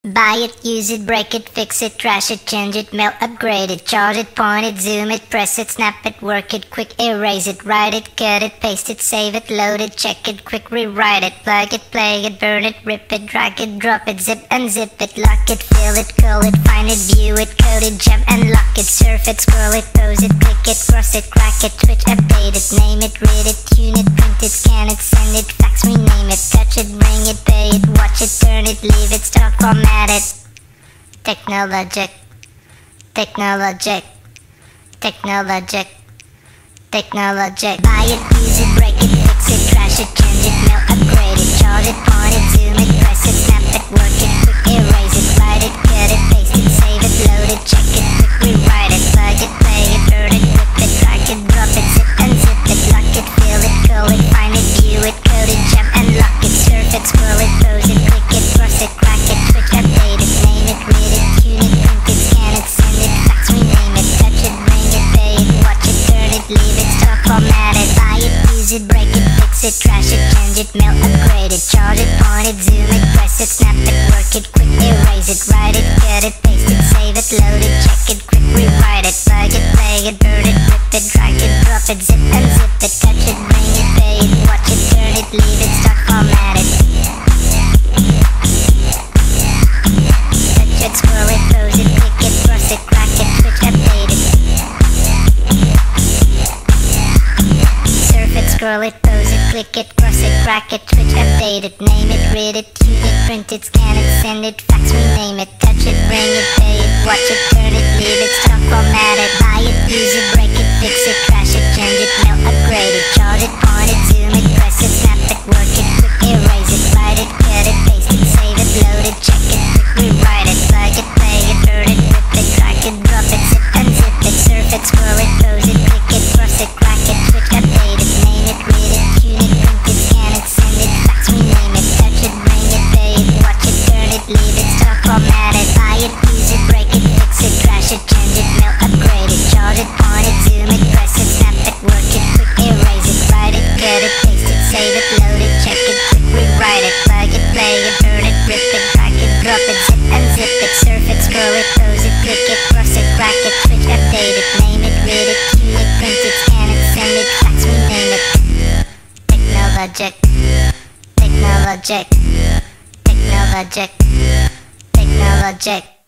Buy it, use it, break it, fix it, trash it, change it, mail, upgrade it, charge it, point it, zoom it, press it, snap it, work it, quick erase it, write it, cut it, paste it, save it, load it, check it, quick rewrite it, plug it, play it, burn it, rip it, drag it, drop it, zip unzip it, lock it, fill it, curl it, find it, view it, code it, jump and lock it, surf it, scroll it, pose it, click it, cross it, crack it, switch, update it, name it, read it, tune it, print it, scan it, send it, fax, rename it, touch it, bring it, pay it, watch it, turn it, leave it, stock, format it. Technologic, technologic, technologic, technologic. Buy it, use it, break it, fix it, trash it, change it, mail, upgrade it, charge it, point it, zoom it, press it, snap it, work it, quick erase it, write it, cut it, paste it, save it, load it, check it, quick rewrite it, plug it, play it, burn it, rip it, drag it, drop it, zip unzip it, lock it, fill it, curl it, find it, view it, code it, jump and lock it, surf it, scroll it, pose it, click it, cross it, crack it, switch, update it, name it, read it, tune it, print it, scan it, send it, fax, rename it, touch it, bring it, pay it, watch it, turn it, leave it, stock, format it, buy it, use it, break it, fix it, trash it, change it, mail, upgrade it, charge it, point it, zoom it, press it, snap it, work it, quick erase it, write it, cut it, paste it, save it, load it, check it, quick rewrite it, plug it, play it, burn it, rip it, drag it, drop it, zip unzip it, touch it, bring it, pay it, watch it, turn it, leave it, stock, format it. Touch it, scroll it, pose it, click it, cross it, crack it, switch, update it. Surf it, scroll it, pose it, click it, cross it, crack it, switch, update it, name it, read it, tune it, print it, scan it, send it, fax, rename it, touch it, bring it, pay it, watch it, turn it, leave it, stock, format it, buy it, use it, break it, fix it, trash it, change it, mail, upgrade it, charge it, point it, zoom it, press it, snap it, work it, quick erase it, write it, cut it, paste it, save it, load it, check it, quick rewrite it, plug it, play it, burn it, rip it, drag it, drop it, zip unzip it, surf it, scroll it, pose it, click it, cross it, crack it, switch, update it, name it, read it, tune it, print it, scan it, send it, fax, rename it, touch it, bring it, pay it, watch it, turn it, leave it, stock, format it, buy it, use it, break it, fix it, trash it, change it, mail, upgrade it, charge it, point it, zoom it, press it, snap it, work it, quick erase it, write it, cut it, paste it, save it, load it, check it, quick rewrite it, plug it, play it, burn it, rip it, drag it, drop it, zip unzip it, surf it, scroll it, pose it, click it, cross it, crack it, switch, update it, name it, read it, tune it, print it, scan it, send it, fax, rename it. Technologic, technologic, technologic, technologic.